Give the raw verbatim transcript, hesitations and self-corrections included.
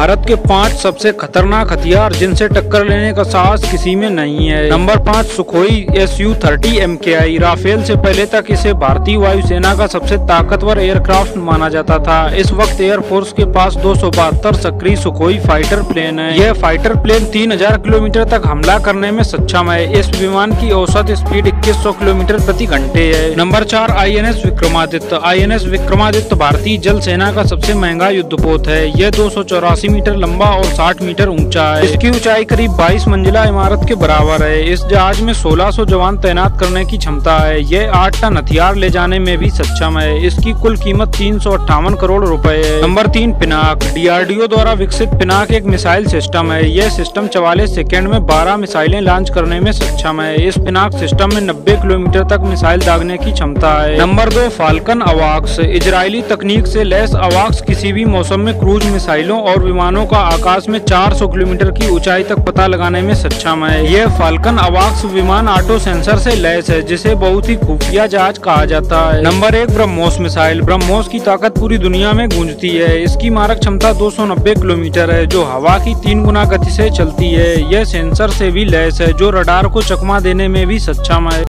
भारत के पांच सबसे खतरनाक हथियार जिनसे टक्कर लेने का साहस किसी में नहीं है। नंबर पाँच, Sukhoi S U thirty M K I. Rafale से पहले तक इसे भारतीय वायुसेना का सबसे ताकतवर एयरक्राफ्ट माना जाता था। इस वक्त एयरफोर्स के पास दो सौ बहत्तर सक्रिय सुखोई फाइटर प्लेन है। यह फाइटर प्लेन तीन हजार किलोमीटर तक हमला करने में सक्षम है। इस विमान की औसत स्पीड इक्कीस सौ किलोमीटर प्रति घंटे है। नंबर चार, I N S Vikramaditya. I N S Vikramaditya भारतीय जल सेना का सबसे महंगा युद्धपोत है। यह दो सौ चौरासी मीटर लंबा और साठ मीटर ऊंचा है। इसकी ऊंचाई करीब बाईस मंजिला इमारत के बराबर है। इस जहाज में सोलह सौ जवान तैनात करने की क्षमता है। यह आठ टन हथियार ले जाने में भी सक्षम है। इसकी कुल कीमत तीन सौ अट्ठावन करोड़ रुपए है। नंबर तीन, Pinaka. D R D O द्वारा विकसित पिनाक एक मिसाइल सिस्टम है। यह सिस्टम चवालीस सेकेंड में बारह मिसाइलें लॉन्च करने में सक्षम है। इस पिनाक सिस्टम में नब्बे किलोमीटर तक मिसाइल दागने की क्षमता है। नंबर दो, फाल्कन अवाक्स। इजरायली तकनीक से लैस अवाक्स किसी भी मौसम में क्रूज मिसाइलों और विमानों का आकाश में चार सौ किलोमीटर की ऊंचाई तक पता लगाने में सक्षम है। यह फाल्कन अवाक्स विमान ऑटो सेंसर से लैस है, जिसे बहुत ही खुफिया जहाज कहा जाता है। नंबर एक, ब्रह्मोस मिसाइल। ब्रह्मोस की ताकत पूरी दुनिया में गूंजती है। इसकी मारक क्षमता दो सौ नब्बे किलोमीटर है, जो हवा की तीन गुना गति से चलती है। यह सेंसर से भी लैस है, जो रडार को चकमा देने में भी सक्षम है।